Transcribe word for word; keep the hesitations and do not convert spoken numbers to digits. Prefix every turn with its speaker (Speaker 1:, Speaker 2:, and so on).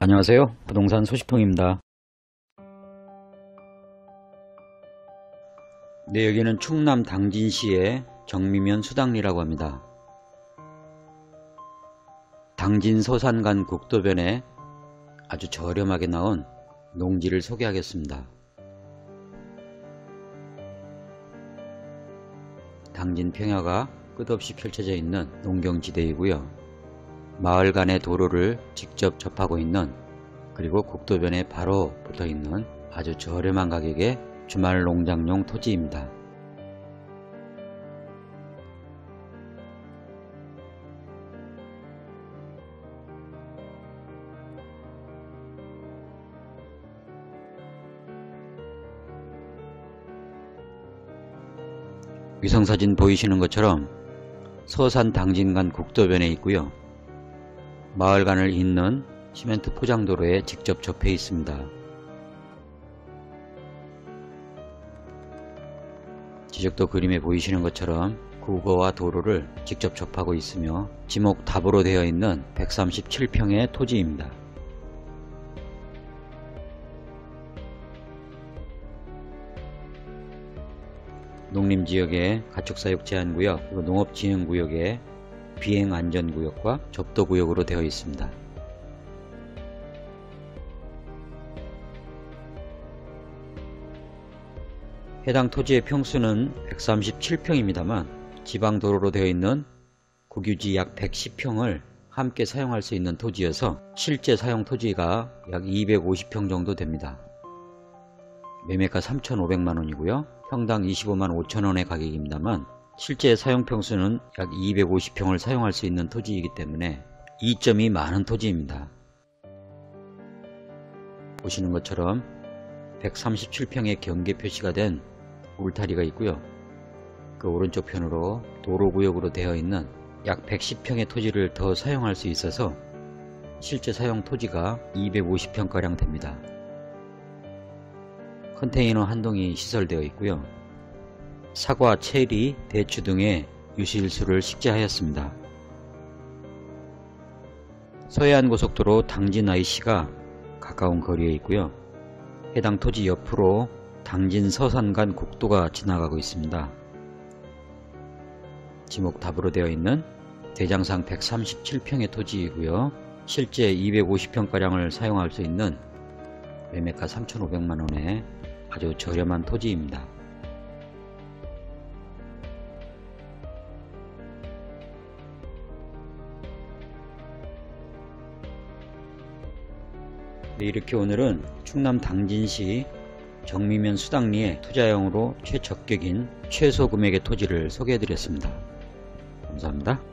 Speaker 1: 안녕하세요. 부동산 소식통입니다. 네, 여기는 충남 당진시의 정미면 수당리라고 합니다. 당진 서산간 국도변에 아주 저렴하게 나온 농지를 소개하겠습니다. 당진 평야가 끝없이 펼쳐져 있는 농경지대이고요. 마을 간의 도로를 직접 접하고 있는, 그리고 국도변에 바로 붙어있는 아주 저렴한 가격의 주말 농장용 토지입니다. 위성사진 보이시는 것처럼 서산 당진간 국도변에 있고요. 마을간을 잇는 시멘트 포장도로에 직접 접해 있습니다. 지적도 그림에 보이시는 것처럼 국어와 도로를 직접 접하고 있으며 지목 답으로 되어 있는 백삼십칠 평의 토지입니다. 농림지역의 가축사육 제한구역, 그리고 농업진흥구역의 비행안전구역과 접도구역으로 되어 있습니다. 해당 토지의 평수는 백삼십칠 평입니다만 지방도로로 되어 있는 국유지 약 백십 평을 함께 사용할 수 있는 토지여서 실제 사용 토지가 약 이백오십 평 정도 됩니다. 매매가 삼천오백만 원이고요. 평당 이십오만 오천 원의 가격입니다만 실제 사용 평수는 약 이백오십 평을 사용할 수 있는 토지이기 때문에 이점이 많은 토지입니다. 보시는 것처럼 백삼십칠 평의 경계 표시가 된 울타리가 있고요. 그 오른쪽 편으로 도로구역으로 되어 있는 약 백십 평의 토지를 더 사용할 수 있어서 실제 사용 토지가 이백오십 평가량 됩니다. 컨테이너 한 동이 시설되어 있고요. 사과, 체리, 대추 등의 유실수를 식재하였습니다. 서해안고속도로 당진 아이씨가 가까운 거리에 있고요. 해당 토지 옆으로 당진 서산간 국도가 지나가고 있습니다. 지목 답으로 되어 있는 대장상 백삼십칠 평의 토지이고요. 실제 이백오십 평가량을 사용할 수 있는 매매가 삼천오백만 원의 아주 저렴한 토지입니다. 네, 이렇게 오늘은 충남 당진시 정미면 수당리에 투자용으로 최적격인 최소 금액의 토지를 소개해 드렸습니다. 감사합니다.